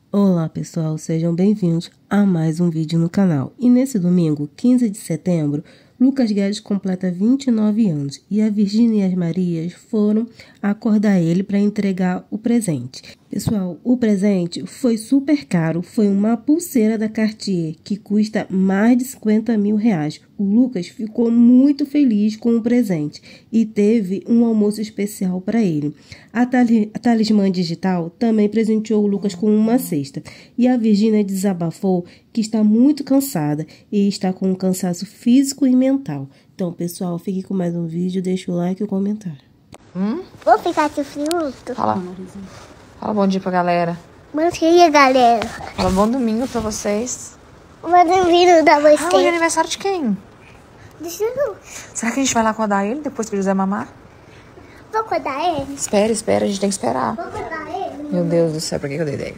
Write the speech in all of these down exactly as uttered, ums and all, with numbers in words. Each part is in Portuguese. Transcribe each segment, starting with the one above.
Olá pessoal, sejam bem-vindos a mais um vídeo no canal. E nesse domingo, quinze de setembro, Lucas Guedes completa vinte e nove anos e a Virgínia e as Marias foram acordar ele para entregar o presente. Pessoal, o presente foi super caro, foi uma pulseira da Cartier que custa mais de cinquenta mil reais. O Lucas ficou muito feliz com o presente e teve um almoço especial para ele. A, tali a Talismã Digital também presenteou o Lucas com uma cesta. E a Virgínia desabafou que está muito cansada e está com um cansaço físico e mental. Então, pessoal, fique com mais um vídeo, deixa o like e o comentário. Hum? Vou ficar de fruto. Fala. Fala bom dia pra galera. Bom dia, galera. Fala bom domingo pra vocês. Bom domingo da Ah, hoje é você. aniversário de quem? Deixa eu... Será que a gente vai lá acordar ele depois que o José mamar? Vou acordar ele? Espera, espera, a gente tem que esperar. Vou acordar ele? Meu Deus do céu, por que eu dei ideia?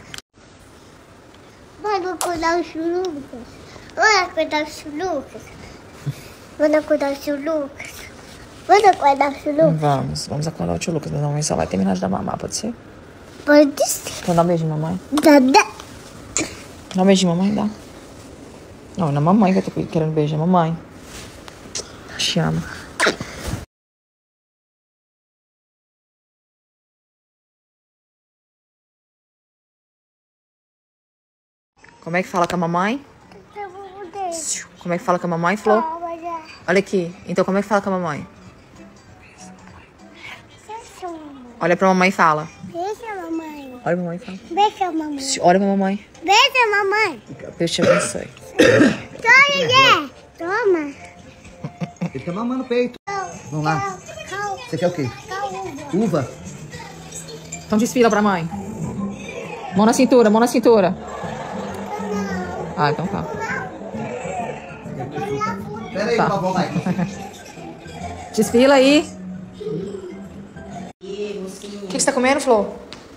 Vou acordar o seu Lucas. Vou acordar o seu Lucas. Vou acordar o seu Lucas. Vou acordar o seu Lucas. Vamos, vamos acordar o tio Lucas, mas a mamãe só vai terminar de dar mamar, pode ser? Pode ser. Então dá um beijinho, mamãe. Dá, dá. Dá um beijinho, mamãe, dá. Não, não é a mamãe que eu tô querendo beijar, é a mamãe. Te amo. Como é que fala com a mamãe? Como é que fala com a mamãe, Flor? Olha aqui. Então, como é que fala com a mamãe? Olha pra mamãe e fala. Beija, mamãe. Olha pra mamãe e fala. Beija, mamãe. Olha pra mamãe. Beija, mamãe. Deus te abençoe. Toma, Toma. Ele tá mamando o peito. Vamos lá. Você quer o quê? Uva? Então desfila pra mãe. Mão na cintura, mão na cintura. Ah, então tá. Pera aí, Tá. por favor, vai. Desfila aí. O que, que você tá comendo, Flor?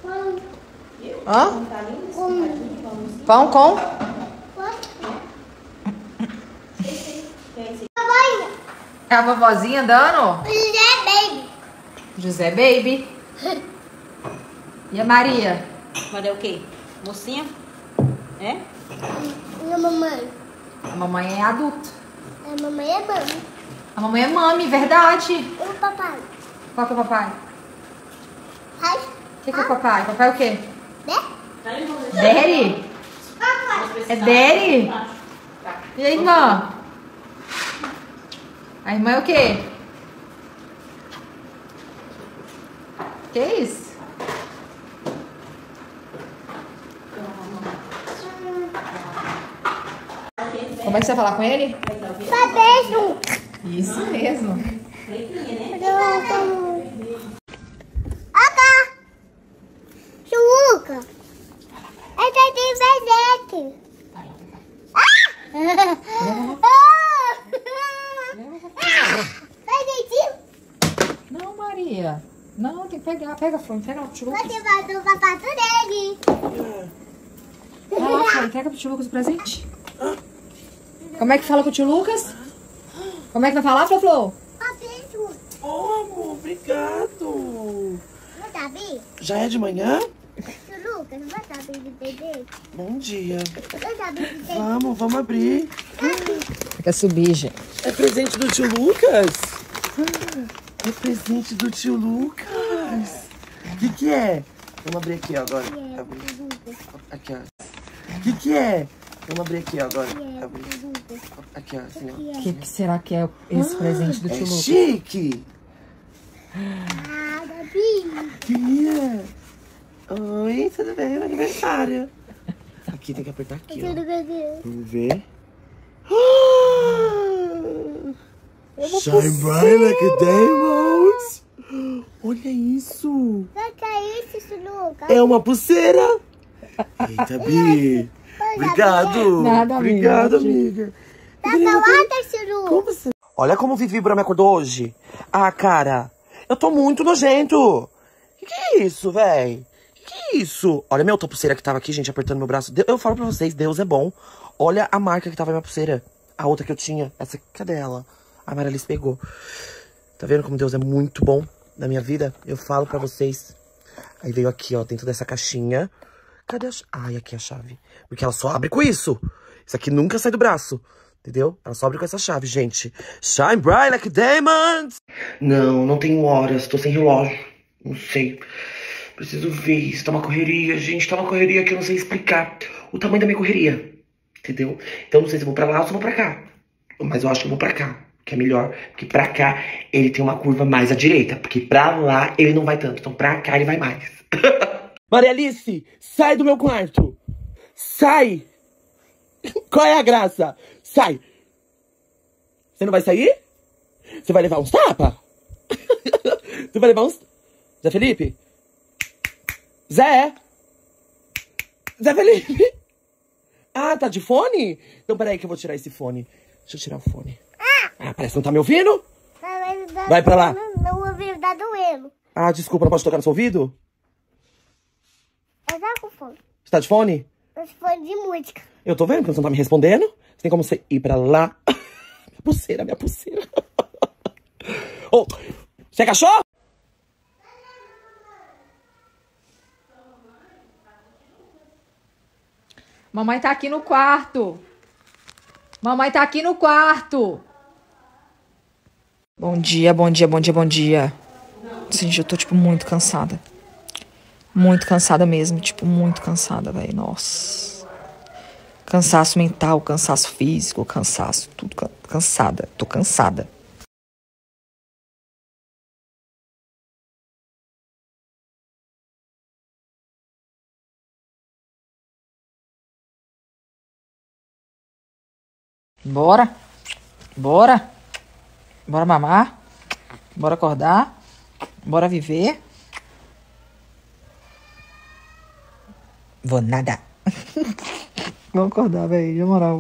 Hã? Pão com? É a vovozinha andando? José, baby. José Baby. E a Maria? Mas é o quê? Mocinha? É? E a mamãe? A mamãe é adulta. A mamãe é mãe. A mamãe é mami, verdade. E o papai? Qual que é o papai? Ai, O que, que é o papai? Papai é o quê? né? Daddy? É Daddy? E a irmã? A irmã é o quê? Que é isso? Como é que você vai falar com ele? Só beijo. Isso mesmo. Acá. Chuca. Esse tem presente. Ah! Presentinho. Não, Maria. Não, tem que pegar. Pega, Flor. Pega o tio Lucas. Você vai do papato dele. Vai lá, Flor. Pega pro tio Lucas o presente. Como é que fala com o tio Lucas? Como é que vai falar, Flor Flor? Ó, beijo. Oh, amor, obrigado. Não tá bem? Já é de manhã? Seu Lucas, não vai tá bem de bebê? Bom dia. Não tá bem de bebê? Vamos, vamos abrir. Quer subir, gente. É presente do tio Lucas? É presente do tio Lucas. O que que é? Vamos abrir aqui ó, agora. Abrir. Aqui, ó. O que que é? Vamos abrir aqui ó, agora. Abrir. Aqui, ó, assim, ó. O que, que será que é esse presente do É tio Lucas? chique. Ah, Gabi. Tia. Oi, tudo bem? Meu aniversário. Aqui, tem que apertar aqui, ó. Tudo bem? Vamos ver. Shine bright like a diamond. Olha isso. Vai cair isso, seu Lucas. É uma pulseira. Eita, Bi. Obrigado. Nada, amiga. Obrigado, amiga. Tá calada, seu Lucas. Como você... Olha como o Vivi Bra me acordou hoje. Ah, cara. Eu tô muito nojento. Que que é isso, véi? Que que é isso? Olha minha outra pulseira que tava aqui, gente, apertando meu braço. Eu falo pra vocês, Deus é bom. Olha a marca que tava na minha pulseira. A outra que eu tinha. Essa, cadê ela? A Marialice pegou. Tá vendo como Deus é muito bom na minha vida? Eu falo pra vocês. Aí veio aqui, ó, dentro dessa caixinha. Cadê a chave? Ai, aqui é a chave. Porque ela só abre com isso. Isso aqui nunca sai do braço. Entendeu? Ela só abre com essa chave, gente. Shine bright like diamonds. Não, não tenho horas. Tô sem relógio. Não sei. Preciso ver. Isso tá uma correria, gente. Tá uma correria que eu não sei explicar. O tamanho da minha correria. Entendeu? Então não sei se eu vou pra lá ou se eu vou pra cá. Mas eu acho que eu vou pra cá. Que é melhor. Porque pra cá ele tem uma curva mais à direita. Porque pra lá ele não vai tanto. Então pra cá ele vai mais. Maria Alice, sai do meu quarto. Sai. Qual é a graça? Sai. Você não vai sair? Você vai levar uns tapas? Você vai levar uns... Zé Felipe? Zé? Zé Felipe? Ah, tá de fone? Então peraí que eu vou tirar esse fone. Deixa eu tirar o fone. Ah, parece que não tá me ouvindo? Vai pra lá. Não, meu ouvido tá doendo. Ah, desculpa, não posso tocar no seu ouvido? Eu tava com fone. Você tá de fone? Eu tô fone de música. Eu tô vendo que você não tá me respondendo. Você tem como você ir pra lá? Minha pulseira, minha pulseira. Oh, você é cachorro? Mamãe tá aqui no quarto. Mamãe tá aqui no quarto. Bom dia, bom dia, bom dia, bom dia. Gente, eu tô, tipo, muito cansada. Muito cansada mesmo, tipo, muito cansada, velho. Nossa. Cansaço mental, cansaço físico, cansaço, tudo can- cansada. Tô cansada. Bora. Bora. Bora mamar. Bora acordar. Bora viver. Vou nada. Vamos acordar, velho. Na moral.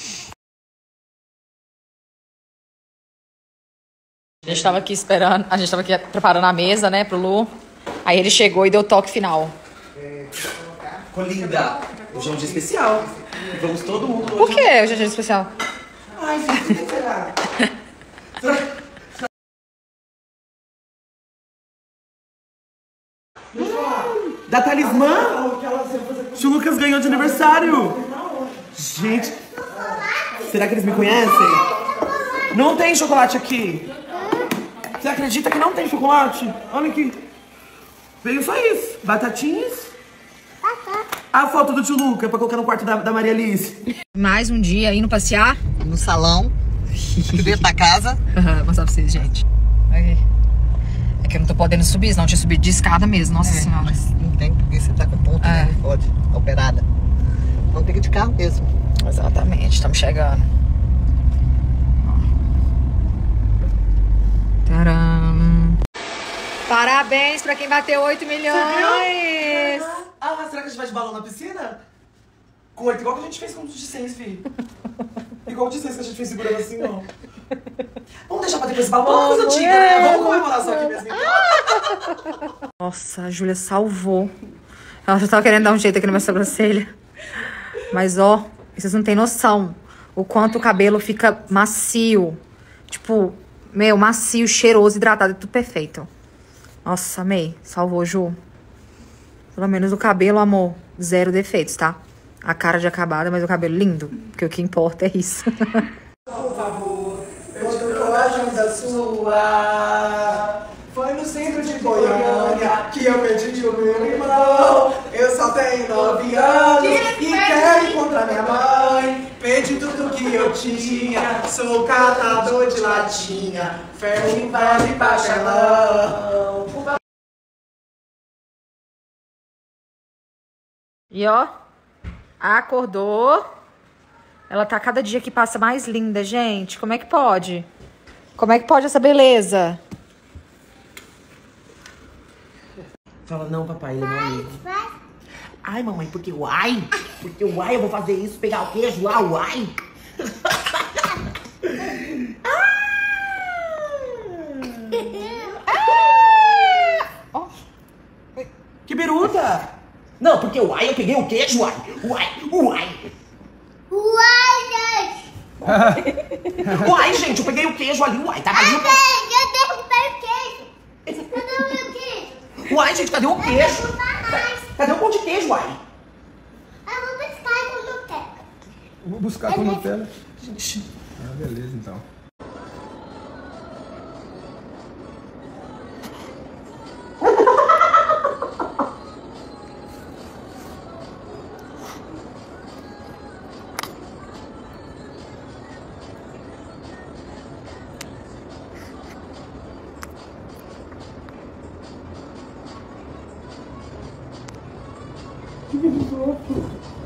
A gente tava aqui esperando. A gente tava aqui preparando a mesa, né, pro Lu. Aí ele chegou e deu o toque final. Ficou linda. Hoje é um dia especial. Vamos todo mundo hoje. Por que hoje é dia especial? Ai, gente, o que será? Da talismã? O tio Lucas ganhou de aniversário. Gente, será que eles me conhecem? Não tem chocolate aqui. Você acredita que não tem chocolate? Olha aqui. Veio só isso. Batatinhas. A foto do tio Lucas pra colocar no quarto da, da Maria Alice. Mais um dia indo passear. No salão, dentro da casa. Vou mostrar pra vocês, gente. Aí. É que eu não tô podendo subir, senão eu tinha subido de escada mesmo. Nossa É, senhora. mas não tem, porque você tá com ponto, É. né? Não pode, tá operada. Então tem que ir de carro mesmo. Exatamente, estamos chegando. Taram. Parabéns pra quem bateu oito milhões. Ah, será que a gente vai de balão na piscina? Coito, igual que a gente fez com o de seis, filho. Igual o de seis que a gente fez segurando assim, não. Vamos deixar pra depois esse balão. Vamos coisa antiga, né? Vamos comemorar só aqui mesmo. Então. Nossa, a Júlia salvou. Ela já tava querendo dar um jeito aqui na minha sobrancelha. Mas, ó, vocês não têm noção o quanto o cabelo fica macio. Tipo, meu, macio, cheiroso, hidratado, tudo perfeito. Nossa, amei. Salvou, Ju. Pelo menos o cabelo, amor, zero defeitos, tá? A cara de acabada, mas o cabelo lindo. Porque o que importa é isso. Por favor, eu estou com a ajuda sua. Foi no centro de Goiânia que eu perdi o meu irmão. Eu só tenho nove anos e quero encontrar minha mãe. Perdi tudo que eu tinha, sou catador de latinha. Ferro e vale pastelão. E ó, acordou. Ela tá cada dia que passa mais linda, gente. Como é que pode? Como é que pode essa beleza? Fala, não, papai, ele é meu amigo. Ai, mamãe, porque uai? Porque uai, eu vou fazer isso, pegar o queijo lá, uai. Ó. Que biruta! Não, porque uai, eu peguei o queijo, uai. Uai, uai. Uai, gente! Uai, gente, eu peguei o queijo ali, uai. Tava ali o Ei, eu derrubei o queijo! Cadê o meu queijo? Uai, gente, cadê o queijo? Não dá mais! Cadê o pão de queijo, uai? Vou buscar com a Nutella. Ah, beleza, então. Que fofo.